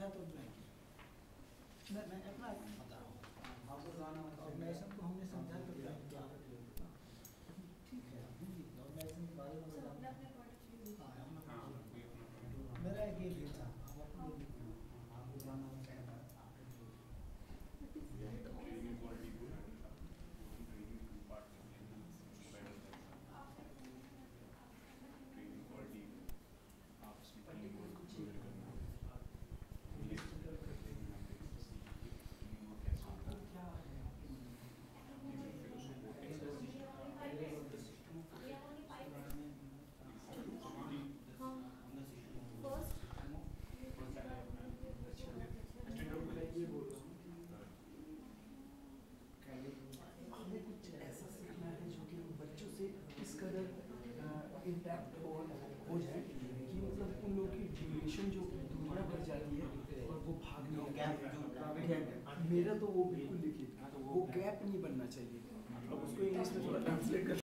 है तो मैं अपना बता रहा हूँ। ऑर्गेनाइजेशन को हमने समझा तो ठीक है, ऑर्गेनाइजेशन के बारे में मेरा एक ये भी था। इम्पैक्ट हो जाए कि मतलब उन लोगों की ड्यूरेशन जो दुनिया भर जाती है और वो भागने गैप, मेरा तो वो बिल्कुल लिखित वो गैप नहीं बनना चाहिए। अब उसको इंग्लिश में थोड़ा ट्रांसलेट कर